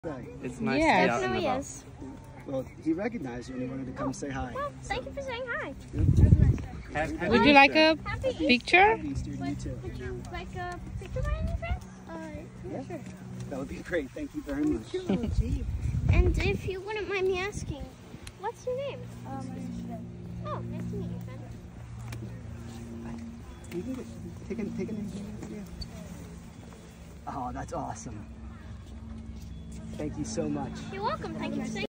Right. It's nice Yes. to be out and Definitely about. is. Well, he recognized you and he wanted to come say hi. Well, thank you for saying hi. Would you like a Happy picture? Happy Easter to you too. Would you like a picture by any chance? Yeah, sure. That would be great. Thank you very much. And if you wouldn't mind me asking, what's your name? My name's Ben. Oh, nice to meet you, Ben. You can take a name. Yeah. Oh, that's awesome. Thank you so much. You're welcome. Thank you for saying